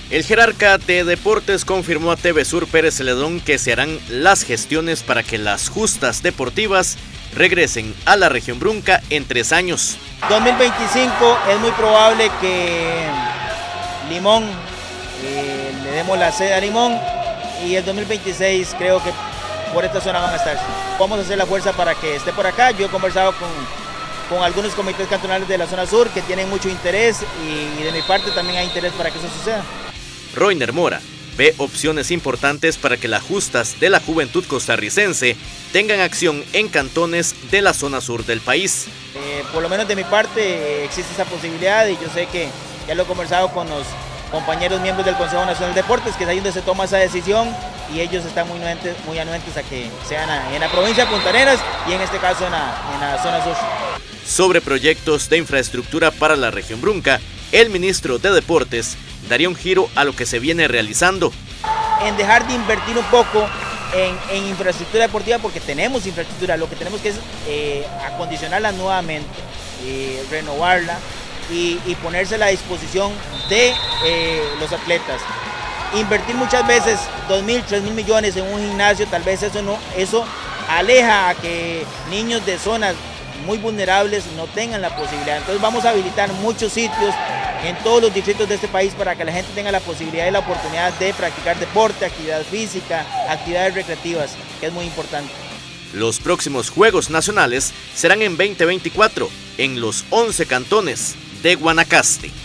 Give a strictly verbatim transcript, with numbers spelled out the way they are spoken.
El jerarca de deportes confirmó a T V Sur Pérez Celedón que se harán las gestiones para que las justas deportivas regresen a la región Brunca en tres años. dos mil veinticinco es muy probable que Limón, eh, le demos la sede a Limón, y el dos mil veintiséis creo que por esta zona van a estar. Vamos a hacer la fuerza para que esté por acá. Yo he conversado con, con algunos comités cantonales de la zona sur que tienen mucho interés y, y de mi parte también hay interés para que eso suceda. Roiner Mora ve opciones importantes para que las justas de la juventud costarricense tengan acción en cantones de la zona sur del país. Eh, por lo menos de mi parte eh, existe esa posibilidad y yo sé que ya lo he conversado con los compañeros miembros del Consejo Nacional de Deportes, que es ahí donde se toma esa decisión y ellos están muy anuentes, muy anuentes a que sean en la provincia de Punta Arenas y en este caso en la, en la zona sur. Sobre proyectos de infraestructura para la región Brunca, el ministro de Deportes daría un giro a lo que se viene realizando. En dejar de invertir un poco en, en infraestructura deportiva, porque tenemos infraestructura, lo que tenemos que es eh, acondicionarla nuevamente, eh, renovarla y, y ponérsela a disposición de eh, los atletas. Invertir muchas veces dos mil, tres mil millones en un gimnasio, tal vez eso, no, eso aleja a que niños de zonas muy vulnerables no tengan la posibilidad. Entonces vamos a habilitar muchos sitios en todos los distritos de este país para que la gente tenga la posibilidad y la oportunidad de practicar deporte, actividad física, actividades recreativas, que es muy importante. Los próximos Juegos Nacionales serán en veinte veinticuatro en los once cantones de Guanacaste.